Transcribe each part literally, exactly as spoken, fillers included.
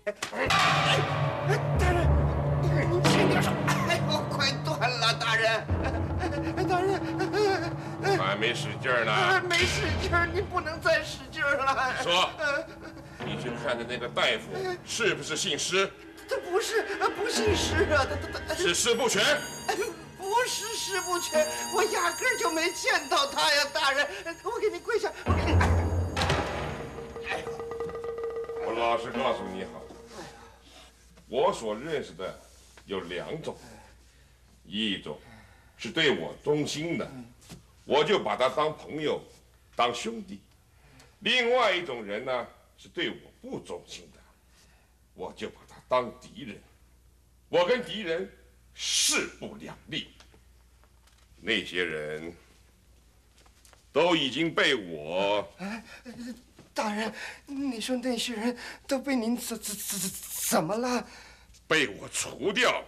大人，您轻点手！哎呦，快断了，大人！大人， 还没使劲呢。 没使劲儿，您不能再使劲儿了。 说，你去看的那个大夫是不是姓施？ 他不是，不姓施啊，他他他是施不全。 不是施不全，我压根儿就没见到他呀，大人！我给您跪下，我给您。哎呦， 我老实告诉你好，我所认识的有两种，一种是对我忠心的，我就把他当朋友，当兄弟；另外一种人呢，是对我不忠心的，我就把他当敌人。我跟敌人势不两立。那些人都已经被我…… 哎，大人，你说那些人都被您怎怎怎怎么了？ 被我除掉。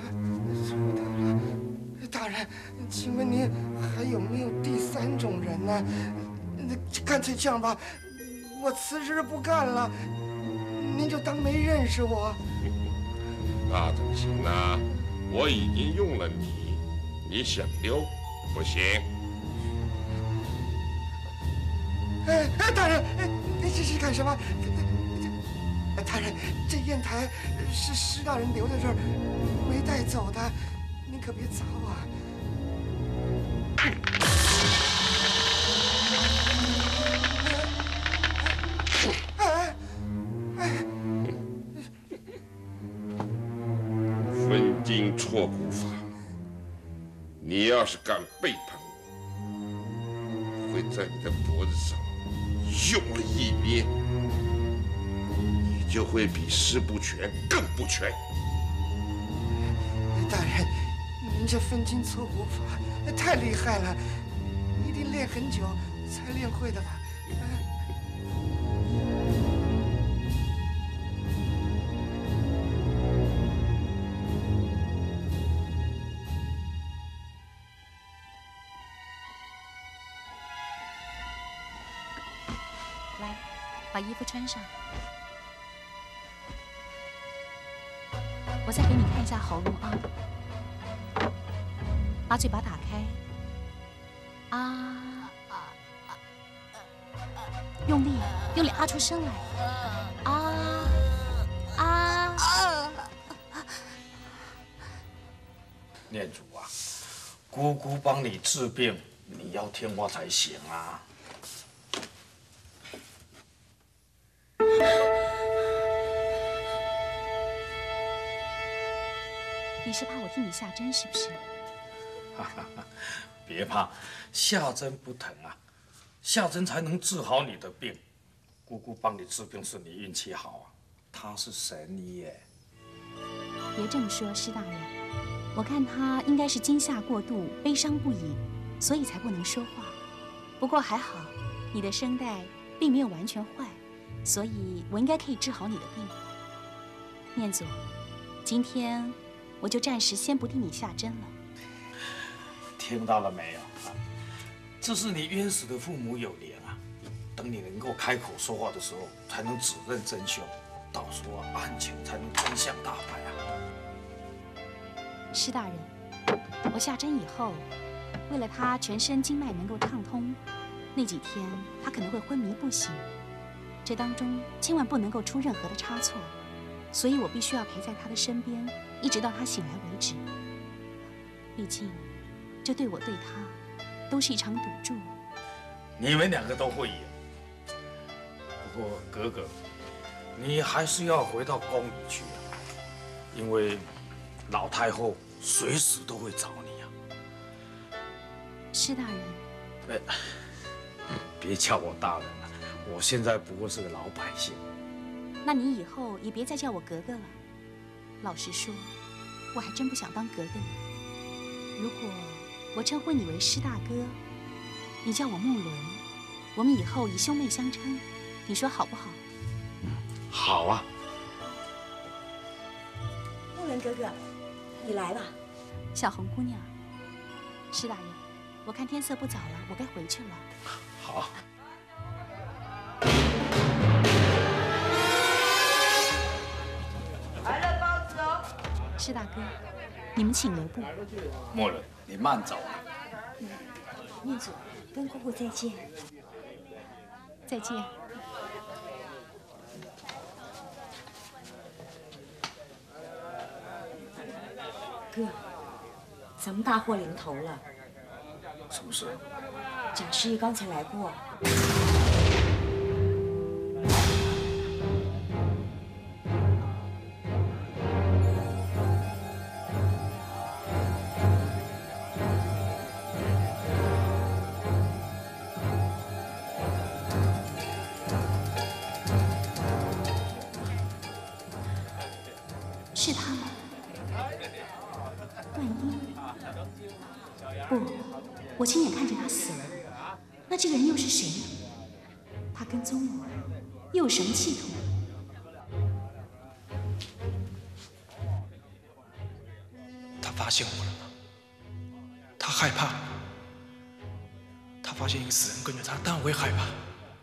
大人，请问您还有没有第三种人呢？那干脆这样吧，我辞职不干了，您就当没认识我。 那怎么行呢？我已经用了你，你想溜不行。 哎哎，大人，这是干什么？大人，这砚台是施大人留在这儿，没带走的，您可别砸我。哎哎， 分筋错骨法，你要是敢背叛我，会在你的脖子上用力一捏，你就会比施不全更不全。 大人，您这分筋错骨法太厉害了，一定练很久才练会的吧？ 来，把衣服穿上。我再给你看一下喉咙啊，把嘴巴打开，啊啊啊！用力，用力啊出声来，啊啊啊！ 念祖啊，姑姑帮你治病，你要听话才行啊。 你是怕我替你下针是不是？ 哈哈哈，别怕，下针不疼啊，下针才能治好你的病。姑姑帮你治病是你运气好啊，她是神医耶。 别这么说，施大人，我看他应该是惊吓过度，悲伤不已，所以才不能说话。不过还好，你的声带并没有完全坏，所以我应该可以治好你的病。念祖，今天我就暂时先不替你下针了。 听到了没有？这是你冤死的父母有灵啊！等你能够开口说话的时候，才能指认真凶，到时候案情才能真相大白啊！ 施大人，我下针以后，为了他全身经脉能够畅通，那几天他可能会昏迷不醒，这当中千万不能够出任何的差错，所以我必须要陪在他的身边，一直到他醒来为止。毕竟，这对我对他，都是一场赌注。 你们两个都会赢，不过格格，你还是要回到宫里去啊，因为老太后随时都会找你啊。 施大人， 哎，别叫我大人了，我现在不过是个老百姓。 那你以后也别再叫我格格了。老实说，我还真不想当格格呢。如果我称呼你为施大哥，你叫我木伦，我们以后以兄妹相称，你说好不好？ 嗯，好啊。 木伦哥哥，你来了。 小红姑娘，施大人，我看天色不早了，我该回去了。 好。 施大哥，你们请留步。 莫人，你慢走。 念祖，跟姑姑再见。 再见。 哥，咱们大祸临头了。 什么事？ 贾师爷刚才来过。 是他吗？万一……不，我亲眼看着他死了。那这个人又是谁呢？他跟踪我，又有什么企图？ 他发现我了吗？他害怕。他发现一个死人跟着他，当然会害怕。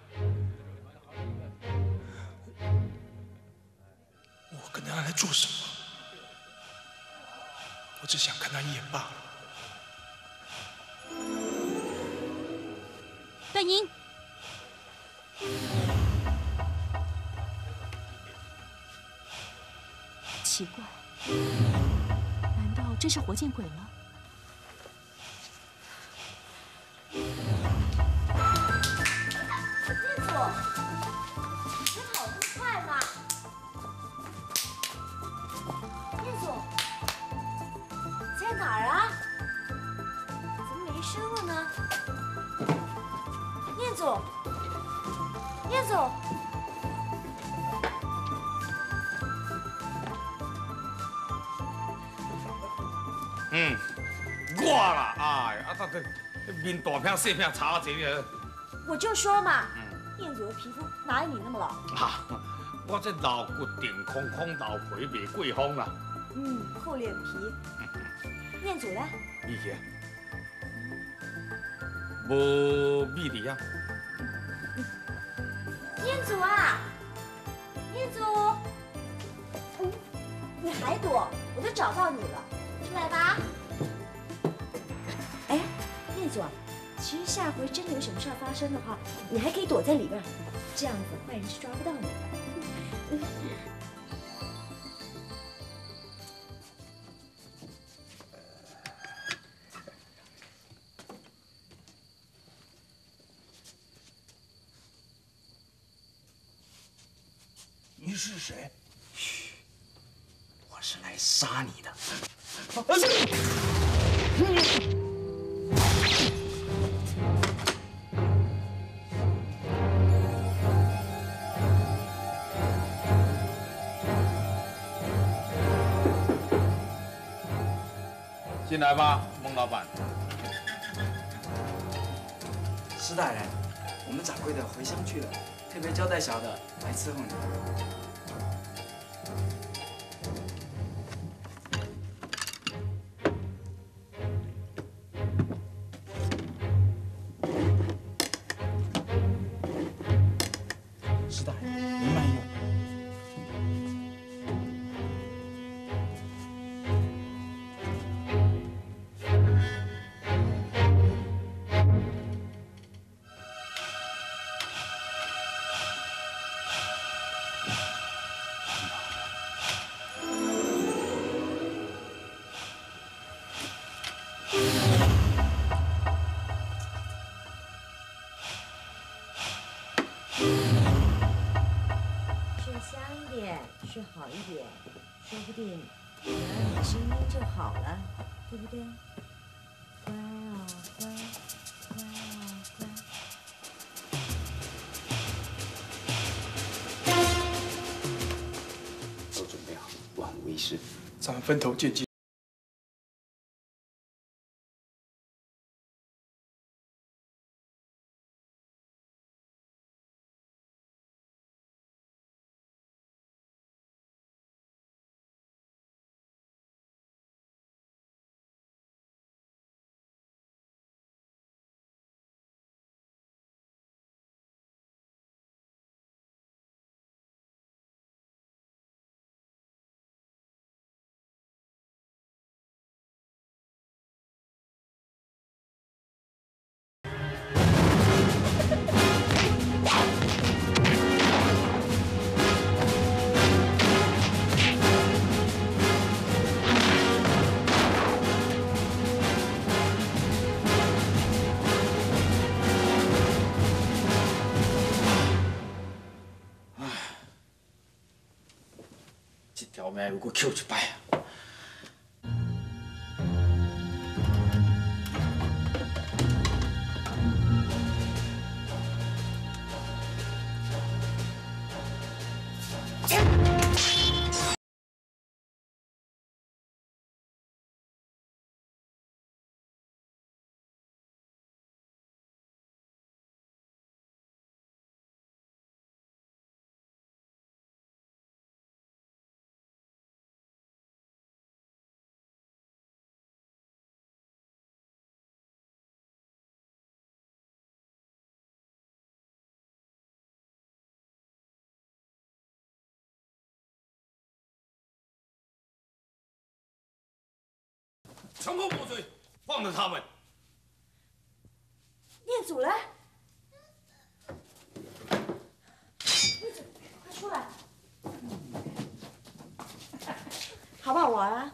我跟他来做什么？我只想看他一眼罢了。 段英，奇怪，难道真是活见鬼了？ 念祖，你跑那么快吗？念祖，在哪儿啊？怎么没声了呢？念祖，念祖， 嗯，我啦，哎，啊，他这面大片细片差这个。 我就说嘛，念祖的皮肤哪有你那么老？ 哈，我这老骨顶空空老皮未过风啦。 嗯，厚脸皮。念祖呢？ 你去。无米粒啊！ 念祖啊，念祖，嗯，你还躲？我都找到你了，出来吧。哎，念祖啊，其实下回真的有什么事儿发生的话，你还可以躲在里边，这样子坏人是抓不到你的。 你是谁？嘘，我是来杀你的。 进来吧，孟老板。 施大人，我们掌柜的回乡去了，特别交代小的来伺候你。施大人，您慢用。 睡香一点，睡好一点，说不定女儿你的声音就好了，对不对？乖哦，乖，乖哦，乖。 都准备好，万无一失。 咱们分头见机。 条命有搁扣一摆啊！强迫不追，放了他们。 念祖嘞？念祖，快出来，好不好玩啊？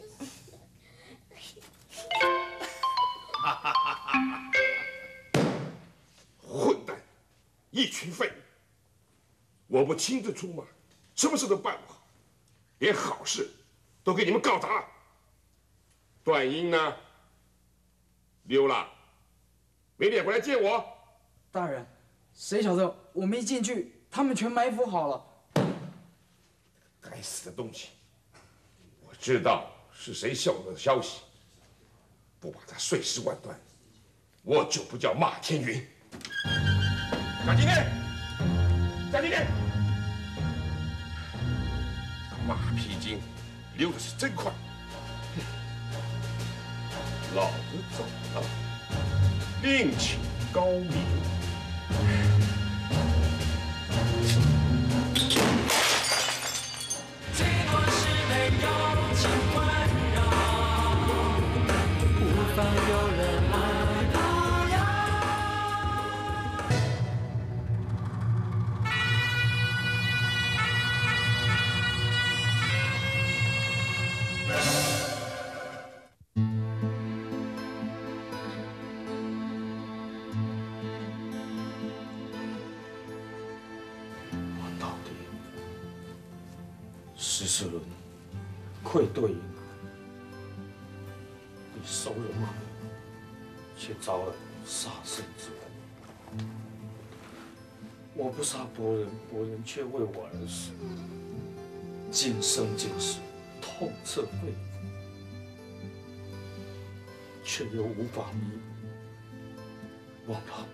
混蛋，一群废物！我不亲自出马，什么事都办不好，连好事都给你们搞砸了。段英呢？溜了，没脸回来见我？ 大人，谁晓得我们一进去，他们全埋伏好了。 该死的东西！我知道是谁泄露的消息，不把他碎尸万段，我就不叫马天云。贾金天，贾金天，马屁精溜的是真快。老子走了，另请高明。 最多是没有情温柔，无法有人爱不要。 十四轮愧对你，你收人口，却招了杀身之祸。我不杀伯仁，伯仁却为我而死，今生今世痛彻肺腑，却又无法弥补。王爸爸。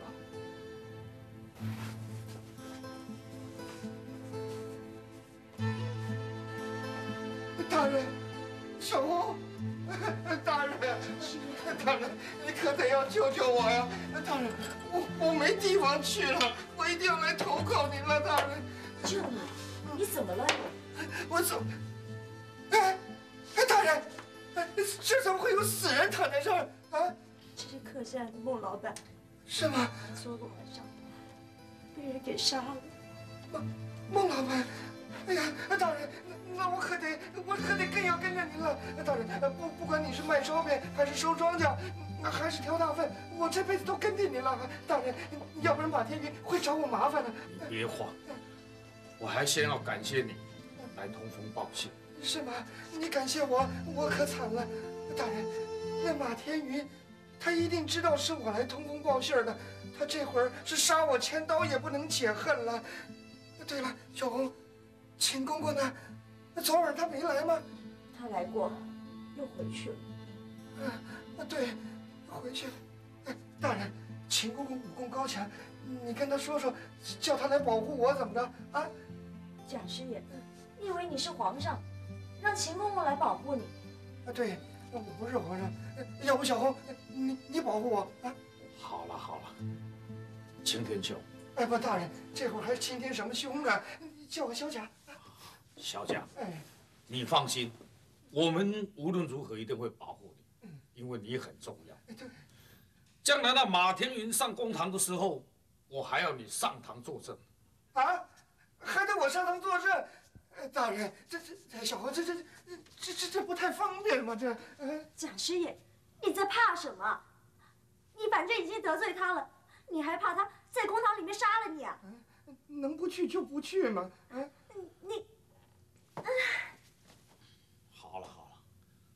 大人，小红，大人，大人，你可得要救救我呀！大人，我我没地方去了，我一定要来投靠您了，大人。 救你？你怎么了？ 我怎么？哎，哎，大人，哎，这怎么会有死人躺在这儿啊？ 这是客栈的孟老板。 是吗？ 昨个晚上被人给杀了。 孟孟老板。哎呀，大人，那我可得，我可得更要跟着您了。大人，不不管你是卖烧饼，还是收庄稼，还是挑大粪，我这辈子都跟着您了。大人，要不然马天云会找我麻烦的。 你别慌，我还先要感谢你来通风报信。 是吗？你感谢我，我可惨了。大人，那马天云，他一定知道是我来通风报信的，他这会儿是杀我千刀也不能解恨了。对了，小红。秦公公呢？昨晚他没来吗？ 他来过，又回去了。 啊，对，回去了。哎，大人，秦公公武功高强，你跟他说说，叫他来保护我，怎么着？啊？ 贾师爷，你以为你是皇上，让秦公公来保护你？ 啊，对，我不是皇上，要不小红，你你保护我啊？ 好了好了，青天兄。 哎，不，大人，这会儿还青天什么兄啊？叫我小贾。 小贾， 哎， 你放心，我们无论如何一定会保护你，因为你很重要。 对， 将来那马天云上公堂的时候，我还要你上堂作证。 啊，还得我上堂作证？大人，这这小红，这这这这这不太方便吗？这，嗯， 贾师爷，你在怕什么？你反正已经得罪他了，你还怕他在公堂里面杀了你啊？ 能不去就不去吗？啊， 你。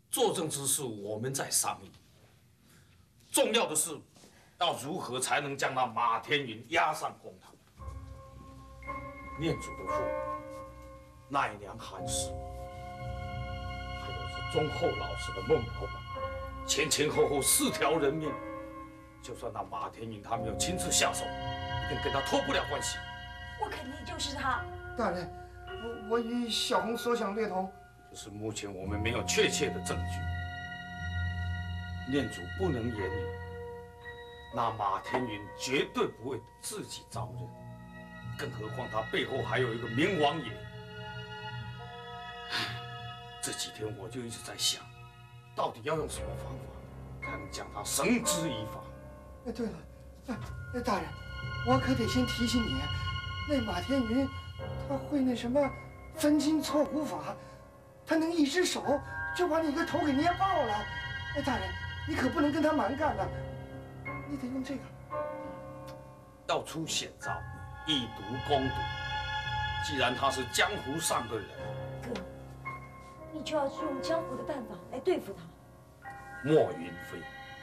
作证之事我们再商议。重要的是，要如何才能将那马天云押上公堂？念祖的父奈良韩氏，还有是忠厚老实的孟老板，前前后后四条人命，就算那马天云他没有亲自下手，一定跟他脱不了关系。 我肯定就是他。 大人，我我与小红所想略同。 只是目前我们没有确切的证据，念祖不能言语，那马天云绝对不会自己招认，更何况他背后还有一个明王爷。这几天我就一直在想，到底要用什么方法才能将他绳之以法？ 哎，对了，哎，大人，我可得先提醒你，那马天云他会那什么分筋错骨法。他能一只手就把你个头给捏爆了，哎，大人，你可不能跟他蛮干呐，你得用这个。 要出险招，以毒攻毒。既然他是江湖上的人， 哥，你就要用江湖的办法来对付他。 莫云飞。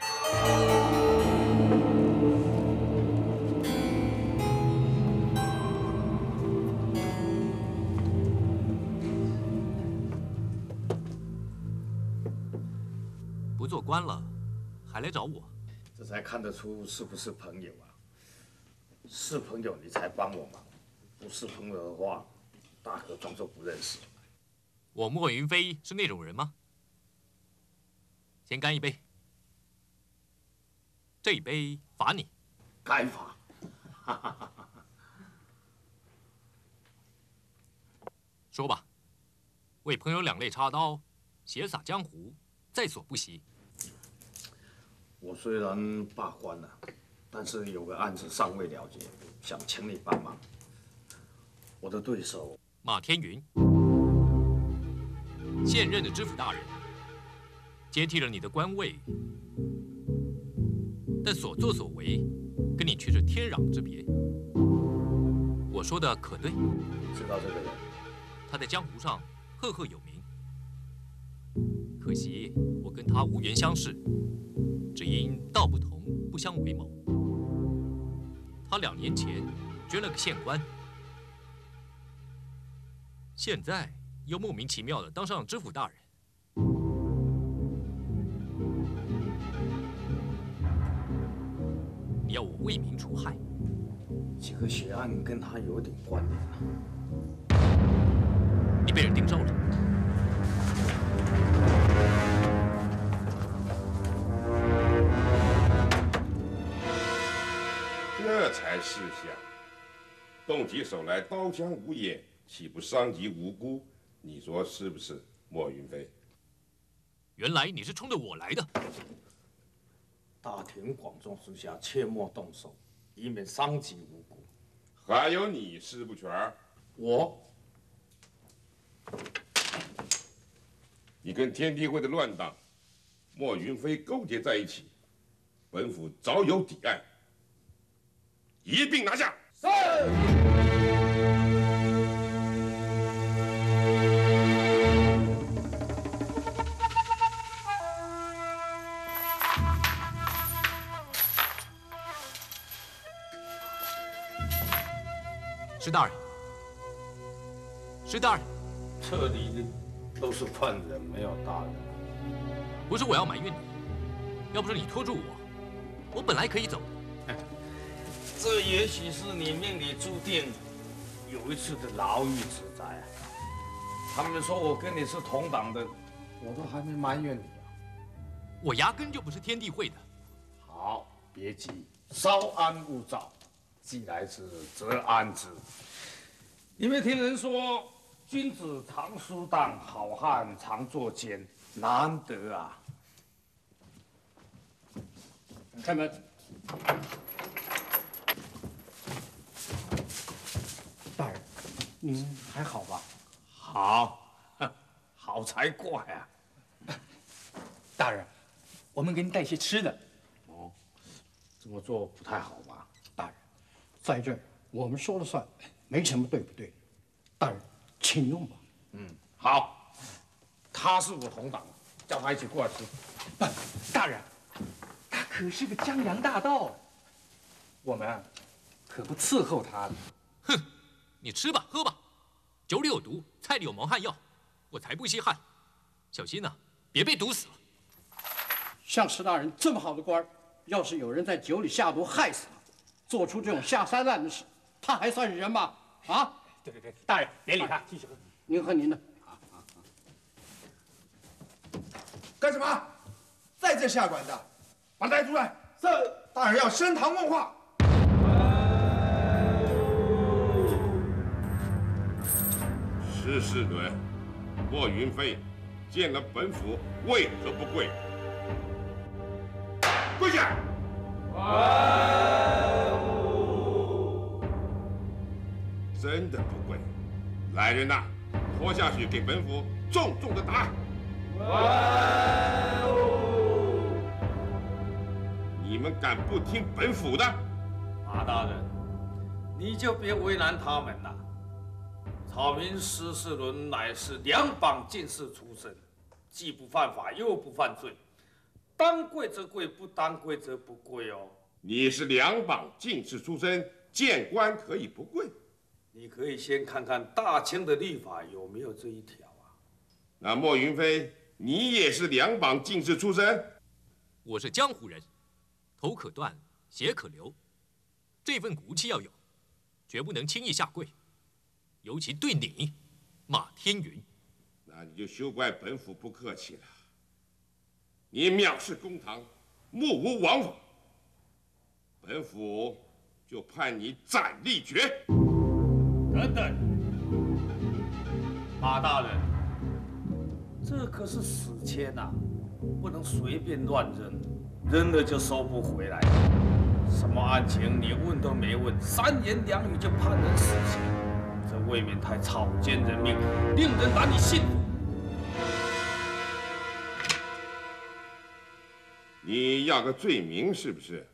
不做官了，还来找我？ 这才看得出是不是朋友啊？是朋友你才帮我忙，不是朋友的话，大可装作不认识。 我莫云飞是那种人吗？先干一杯，这一杯罚你。 该罚。 说吧，为朋友两肋插刀，血洒江湖，在所不惜。 我虽然罢官了，但是有个案子尚未了结，想请你帮忙。我的对手马天云，现任的知府大人，接替了你的官位，但所作所为跟你却是天壤之别。我说的可对？ 知道这个人， 他在江湖上赫赫有名，可惜我跟他无缘相识。只因道不同，不相为谋。他两年前捐了个县官，现在又莫名其妙的当上了知府大人。你要我为民除害？ 几个血案跟他有点关联啊。你被人盯梢了。 这才是想，动起手来刀枪无眼，岂不伤及无辜？你说是不是，莫云飞？ 原来你是冲着我来的。 大庭广众之下，切莫动手，以免伤及无辜。 还有你，施不全。 我， 你跟天地会的乱党莫云飞勾结在一起，本府早有底案。一并拿下。 是。 石大人，石大人， 这里都是犯人，没有大人。 不是我要埋怨你，要不是你拖住我，我本来可以走的。 这也许是你命里注定有一次的牢狱之灾啊！他们说我跟你是同党的，我都还没埋怨你啊。 我压根就不是天地会的。 好，别急，稍安勿躁，既来之则安之。你没听人说，君子常书当，好汉常作奸，难得啊！开门。 大人，您还好吧？ 好，好才怪啊！ 大人，我们给您带些吃的。 哦，这么做不太好吧？ 大人，在这儿我们说了算，没什么对不对。大人，请用吧。 嗯，好。他是我同党， 叫他一起过来吃。 不，大人，他可是个江洋大盗，我们可不伺候他的。 哼，你吃吧，喝吧，酒里有毒，菜里有毛汗药，我才不稀罕。小心呐、啊，别被毒死了。 像石大人这么好的官儿，要是有人在酒里下毒害死他，做出这种下三滥的事，他还算是人吗？啊？ 对对对，大人别理他，继续喝。 您喝您的。 干什么？在这下馆的，把他带出来。是，大人要升堂问话。 施世伦、莫云飞见了本府，为何不跪？跪下！真的不跪？来人呐，拖下去给本府重重的打！你们敢不听本府的？ 马大人，你就别为难他们了。草民施世伦乃是两榜进士出身，既不犯法又不犯罪，当跪则跪，不当跪则不跪哦。 你是两榜进士出身，见官可以不跪？ 你可以先看看大清的律法有没有这一条啊。 那莫云飞，你也是两榜进士出身？ 我是江湖人，头可断，血可流，这份骨气要有，绝不能轻易下跪。尤其对你，马天云， 那你就休怪本府不客气了。你藐视公堂，目无王法，本府就判你斩立决。 等等，马大人，这可是死签呐、啊，不能随便乱扔，扔了就收不回来。什么案情你问都没问，三言两语就判人死刑。这未免太草菅人命，令人难以信服。 你要个罪名是不是？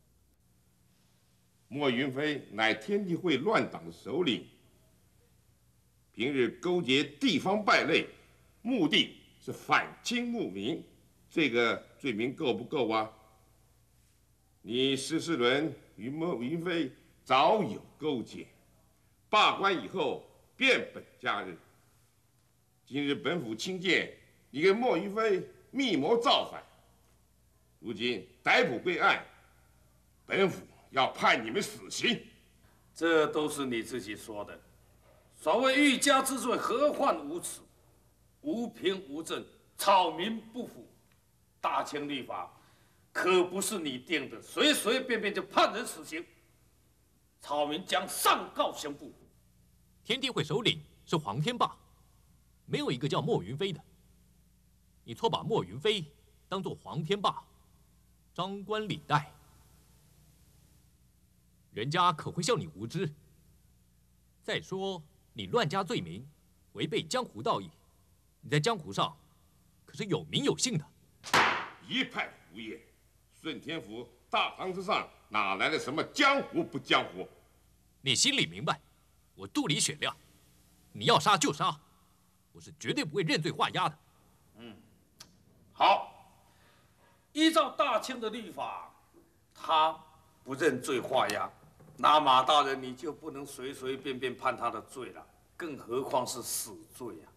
莫云飞乃天地会乱党的首领，平日勾结地方败类，目的是反清牧民，这个罪名够不够啊？你施世伦与莫云飞早有勾结。罢官以后，变本加厉。今日本府亲见你跟莫云飞密谋造反，如今逮捕归案，本府要判你们死刑。 这都是你自己说的。所谓欲加之罪，何患无辞？无凭无证，草民不服。大清律法可不是你定的，随随便便就判人死刑。草民将上告刑部。 天地会首领是黄天霸，没有一个叫莫云飞的。你错把莫云飞当作黄天霸，张冠李戴，人家可会笑你无知。再说你乱加罪名，违背江湖道义，你在江湖上可是有名有姓的。 一派胡言！顺天府大堂之上哪来的什么江湖不江湖？ 你心里明白，我肚里雪亮，你要杀就杀，我是绝对不会认罪画押的。 嗯，好，依照大清的律法，他不认罪画押，那马大人你就不能随随便便判他的罪了，更何况是死罪啊！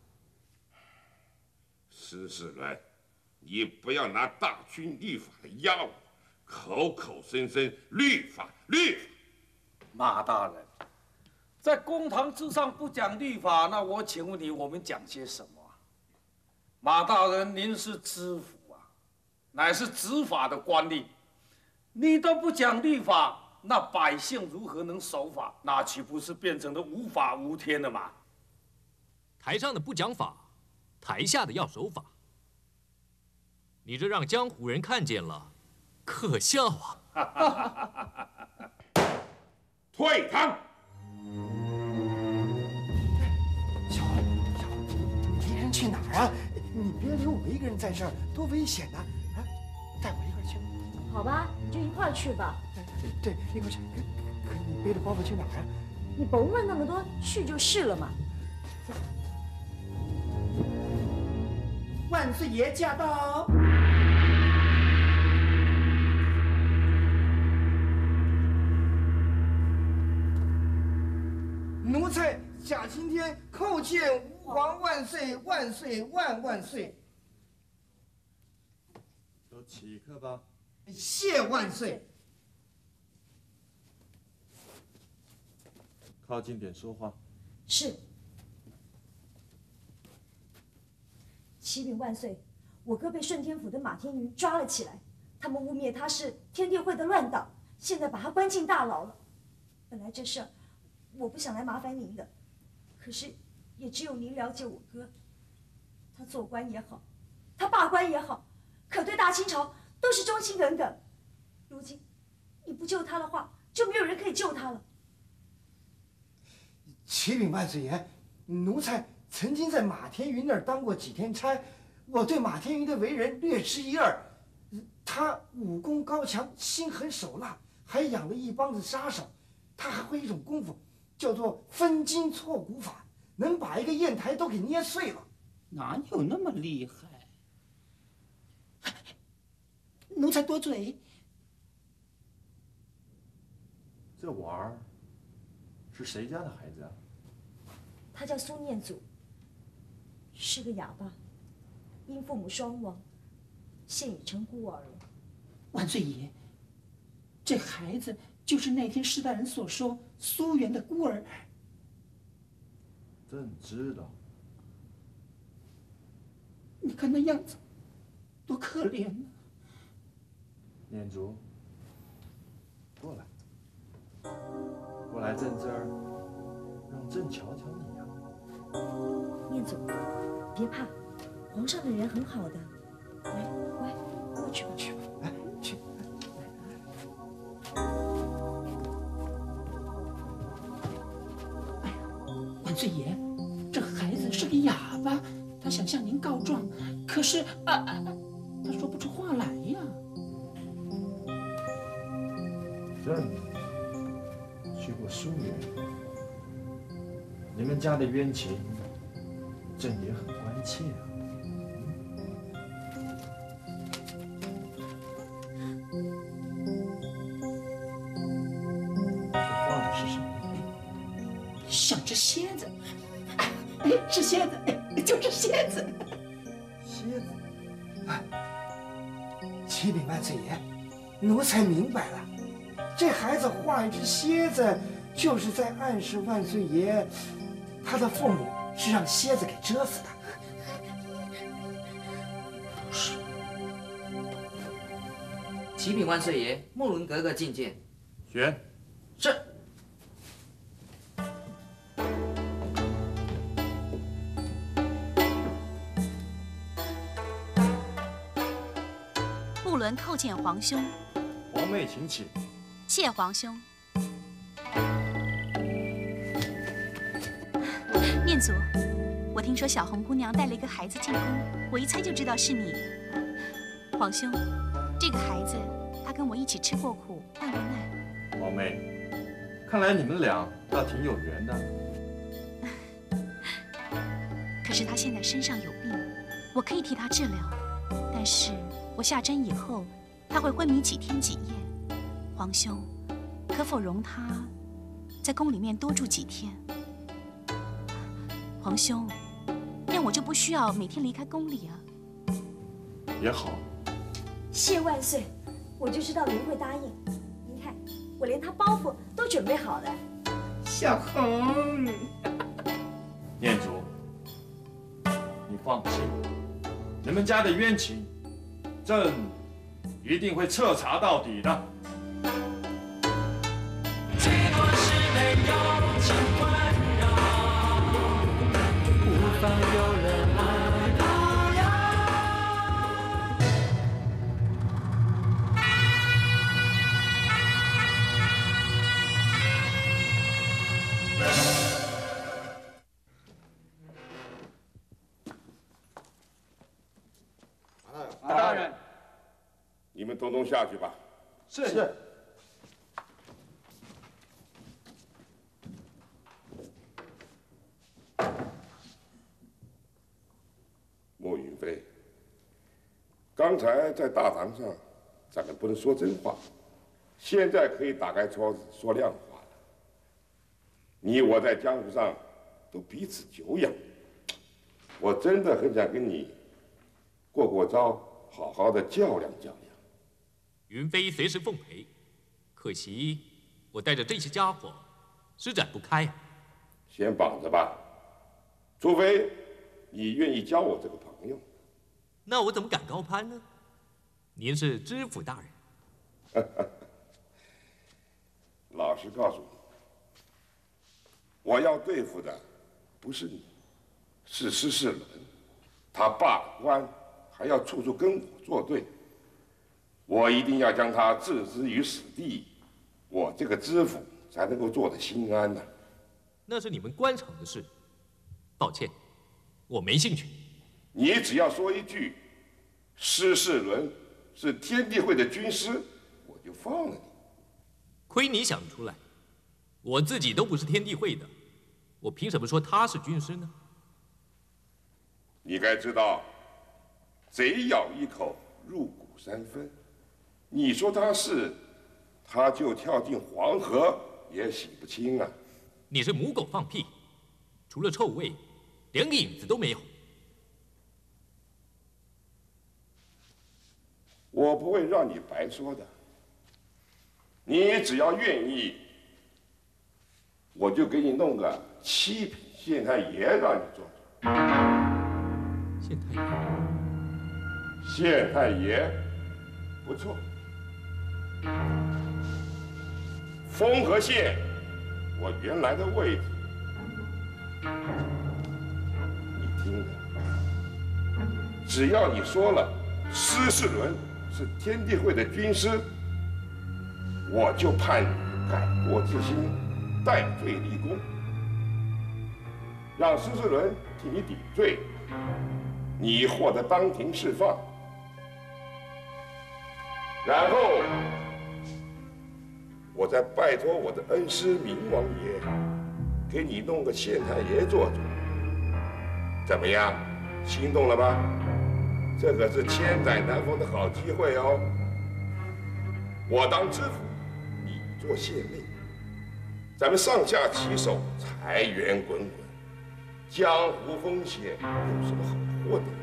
施世伦，你不要拿大清律法来压我，口口声声律法律法。 马大人，在公堂之上不讲律法，那我请问你，我们讲些什么啊？马大人，您是知府啊，乃是执法的官吏，你都不讲律法，那百姓如何能守法？那岂不是变成了无法无天了吗？ 台上的不讲法，台下的要守法。你这让江湖人看见了，可笑啊！ 退堂！ 小花，小花，你一人去哪儿啊？你别留我一个人在这儿，多危险呐！啊，带我一块儿去。 好吧，你就一块儿去吧。 对，一块儿去。可可你背着包袱去哪儿啊？ 你甭问那么多，去就是了嘛。 万岁爷驾到！ 奴才贾青天叩见吾皇万岁万岁万万岁！ 都起客吧。 谢万岁。 靠近点说话。 是。启禀万岁，我哥被顺天府的马天云抓了起来，他们污蔑他是天地会的乱党，现在把他关进大牢了。本来这事儿我不想来麻烦您的，可是也只有您了解我哥。他做官也好，他罢官也好，可对大清朝都是忠心耿耿。如今你不救他的话，就没有人可以救他了。 启禀万岁爷，奴才曾经在马天云那儿当过几天差，我对马天云的为人略知一二。他武功高强，心狠手辣，还养了一帮子杀手。他还会一种功夫，叫做分筋错骨法，能把一个砚台都给捏碎了。 哪有那么厉害？奴才多嘴。 这娃儿是谁家的孩子啊？ 他叫苏念祖，是个哑巴，因父母双亡，现已成孤儿了。 万岁爷，这孩子就是那天施大人所说苏元的孤儿。 朕知道。 你看那样子，多可怜呐！ 念祖，过来，过来朕这儿，让朕瞧瞧你呀。 念祖，别怕，皇上的人很好的。来，乖，过去吧， 去吧，来，去。 哎呀，万岁爷，这孩子是个哑巴，他想向您告状，可是啊啊，他说不出话来呀。 朕去过苏元，你们家的冤情，朕也很关切啊。这画的是什么？ 像只蝎子，哎，是蝎子，哎，就是蝎子。 蝎子，哎，启禀万岁爷，奴才明白了。这孩子画一只蝎子，就是在暗示万岁爷，他的父母是让蝎子给蛰死的。 是。启禀万岁爷，慕伦格格觐见。 选。 是。 慕伦叩见皇兄。 皇妹请起。 谢皇兄。念祖，我听说小红姑娘带了一个孩子进宫，我一猜就知道是你。皇兄，这个孩子他跟我一起吃过苦，患过难。 皇妹，看来你们俩倒挺有缘的。 可是他现在身上有病，我可以替他治疗，但是我下针以后，他会昏迷几天几夜。皇兄，可否容他在宫里面多住几天？皇兄，那我就不需要每天离开宫里啊。 也好。 谢万岁，我就知道您会答应。您看，我连他包袱都准备好了。 小红， 念祖，你放心，你们家的冤情，朕一定会彻查到底的。 无法有人爱他呀。 马大人，你们统统下去吧。 是是。 莫云飞， 刚才在大堂上，咱们不能说真话，现在可以打开窗子说亮话了。你我在江湖上都彼此久仰，我真的很想跟你过过招，好好的较量较量。 云飞随时奉陪，可惜我带着这些家伙施展不开呀。 先绑着吧，除非你愿意交我这个朋友。 那我怎么敢高攀呢？您是知府大人。 老实告诉你，我要对付的不是你，是施世伦。他罢了官，还要处处跟我作对，我一定要将他置之于死地，我这个知府才能够做得心安呐。 那是你们官场的事，抱歉，我没兴趣。 你只要说一句，施世伦是天地会的军师，我就放了你。 亏你想得出来，我自己都不是天地会的，我凭什么说他是军师呢？ 你该知道，贼咬一口，入骨三分。你说他是，他就跳进黄河也洗不清啊！ 你是母狗放屁，除了臭味，连个影子都没有。 我不会让你白说的，你只要愿意，我就给你弄个七品县太爷让你做做。 县太爷， 县太爷，不错。丰和县，我原来的位置，你听着，只要你说了施世伦是天地会的军师，我就判你改过自新，戴罪立功，让施世伦替你抵罪，你获得当庭释放，然后我再拜托我的恩师明王爷，给你弄个县太爷做做，怎么样？心动了吧？这可是千载难逢的好机会哦！我当知府，你做县令，咱们上下其手，财源滚滚，江湖风险有什么好混的呢？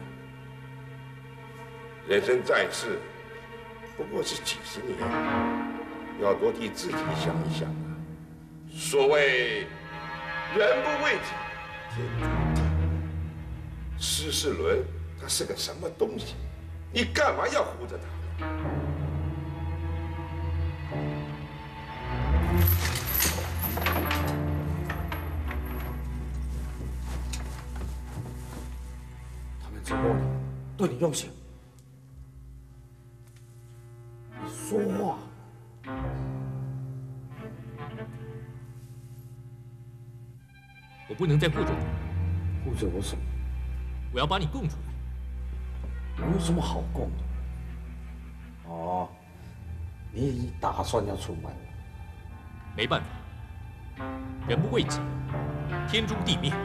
人生在世，不过是几十年，要多替自己想一想啊！所谓人不为己，天诛地。施世伦他是个什么东西？你干嘛要护着他呢？ 他们折磨你，对你用刑，你说话。 我不能再护着你。 护着我什么？ 我要把你供出来。 我有什么好供的？哦，你打算要出卖我？ 没办法，人不为己，天诛地灭。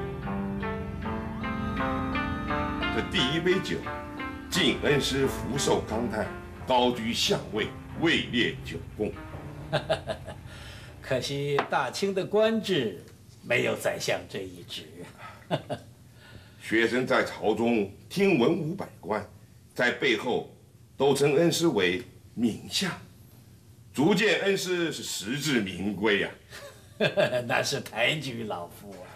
这第一杯酒，敬恩师福寿康泰，高居相位，位列九宫。 可惜大清的官制没有宰相这一职。 学生在朝中听闻五百官，在背后都称恩师为名相，足见恩师是实至名归呀、 啊。那是抬举老夫啊。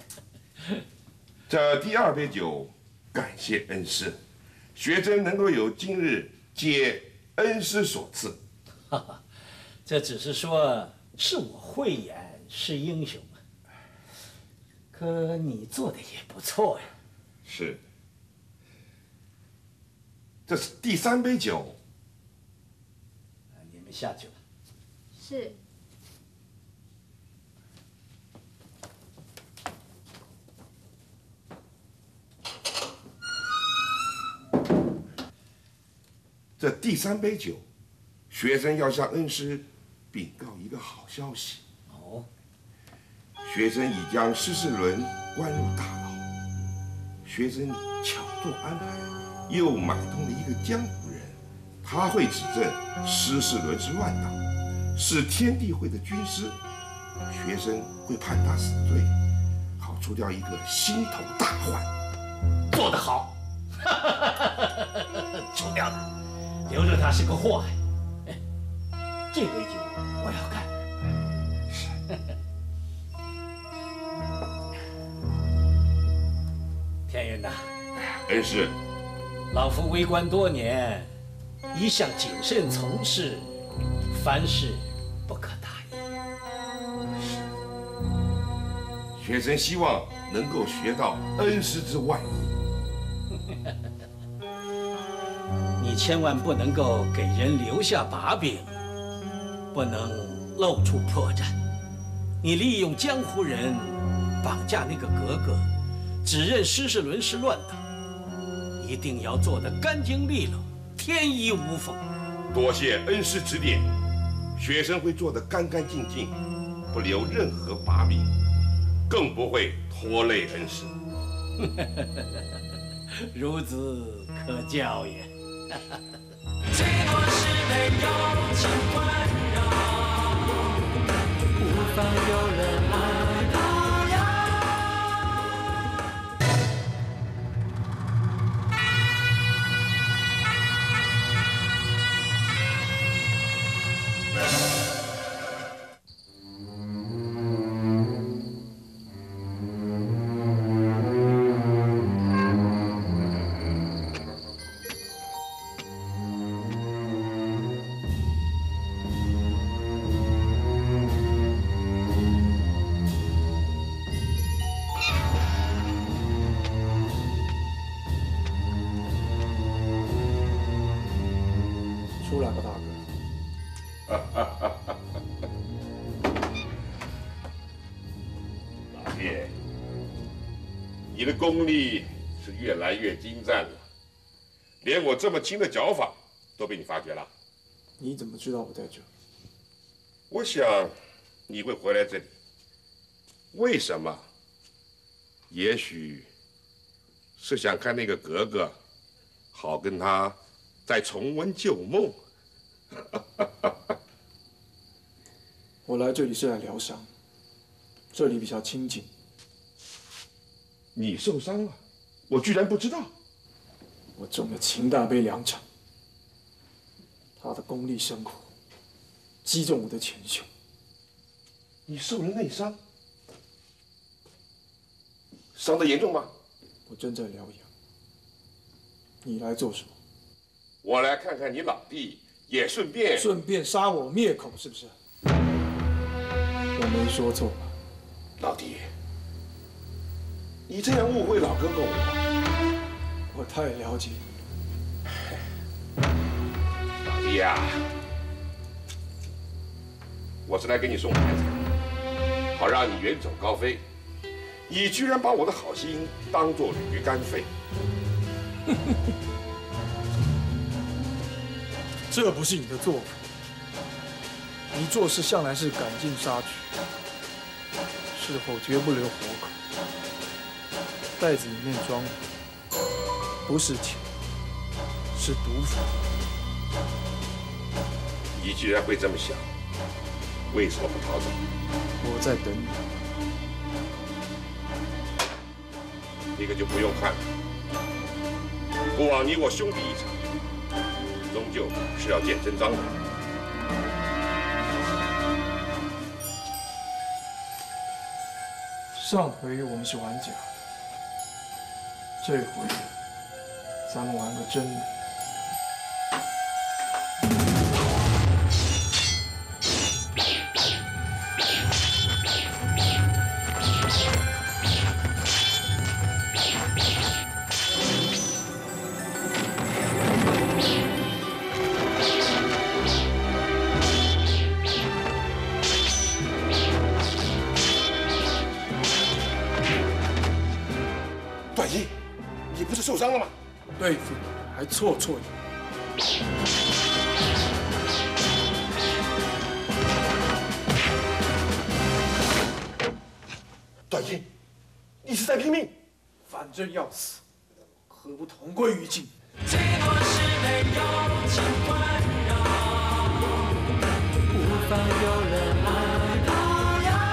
这第二杯酒，感谢恩师，学生能够有今日，皆恩师所赐。 这只是说是我慧眼识英雄。可你做的也不错呀。 是。这是第三杯酒。 你们下去吧。 是。 这第三杯酒，学生要向恩师禀告一个好消息。 哦。 学生已将施世伦关入大牢， 学生巧做安排，又买通了一个江湖人，他会指证施世伦是乱党，是天地会的军师，学生会判他死罪，好除掉一个心头大患。 做得好，除掉他，留着他是个祸害。这杯酒我要干。天云呐， 恩师， 老夫为官多年，一向谨慎从事，凡事不可大意。 学生希望能够学到恩师之外意。 你千万不能够给人留下把柄，不能露出破绽。你利用江湖人绑架那个格格，指认施世伦是乱党，一定要做得干净利落，天衣无缝。 多谢恩师指点，学生会做得干干净净，不留任何把柄，更不会拖累恩师。 孺子可教也。 最多是被友情困扰，无法有人爱他呀。 出来吧，大哥。 老爹，你的功力是越来越精湛了，连我这么轻的脚法都被你发觉了。 你怎么知道我在这？ 我想你会回来这里，为什么？也许是想看那个格格，好跟他再重温旧梦。 我来这里是来疗伤，这里比较清静。 你受伤了，我居然不知道。 我中了秦大杯两场，他的功力深厚，击中我的前胸。 你受了内伤，伤得严重吗？ 我正在疗养。你来做什么？ 我来看看你老弟，也顺便顺便杀我灭口，是不是？我没说错吧？ 老弟，你这样误会老哥哥我， 我太了解你。 老弟呀、啊，我是来给你送牌子，好让你远走高飞。你居然把我的好心当作驴肝肺。 这不是你的做法，你做事向来是赶尽杀绝，事后绝不留活口。袋子里面装的不是钱，是毒phẩm。 你居然会这么想，为什么不逃走？ 我在等你。 那个就不用看了，不枉你我兄弟一场。终究是要见真章的。 上回我们是玩假的，这回咱们玩个真的。 段英，你不是受伤了吗？ 对付还绰绰有余。 段英，你是在拼命？ 反正要死。 何不同归于尽？ 寂寞是没有情困扰，无法有人爱不要。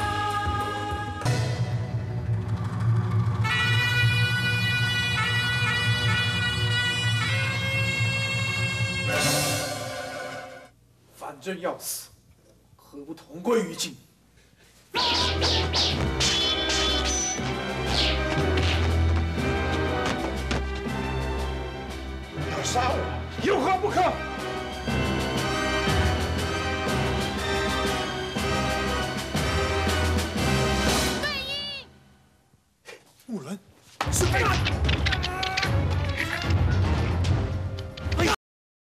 反正要死，何不同归于尽？ 要杀我，有何不可？ 木伦，是非！哎呀！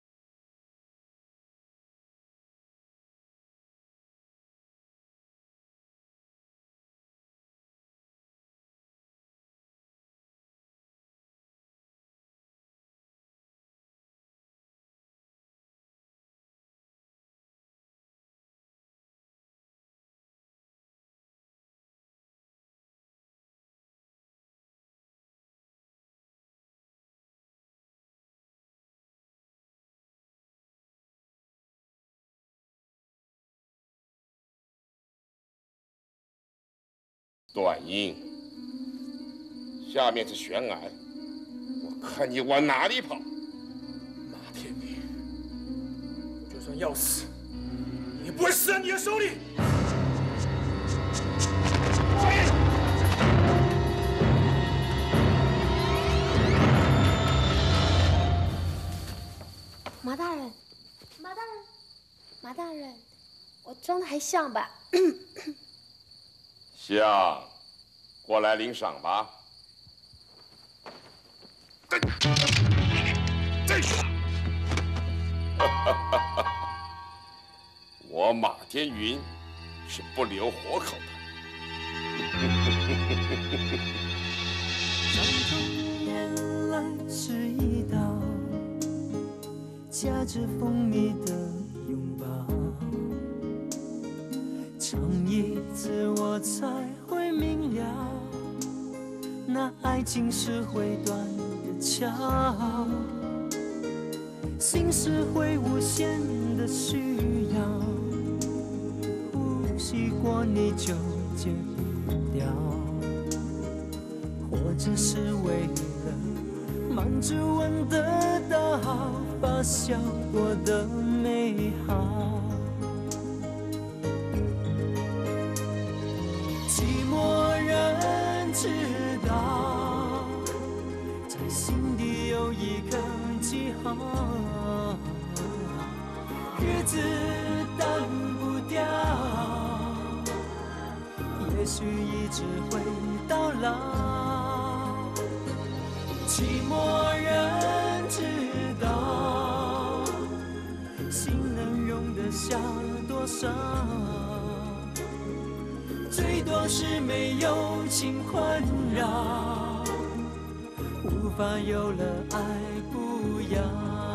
段英，下面是悬崖，我看你往哪里跑！ 马天明，我就算要死，也不会死在你的手里。 马大人，马大人，马大人，我装的还像吧？ 像，过来领赏吧。再说，我马天云是不留活口的。 伤痛的眼泪是一道夹着蜂蜜的拥抱，尝一次我才会明了，那爱情是会断的桥，心是会无限的需要，呼吸过你就戒不掉，或者是为了满足闻得到发酵过的美好。寂寞人知道，在心底有一个记号，日子淡不掉，也许一直会到老。寂寞人知道，心能容得下多少，最多是没有情困扰，无法有了爱不要。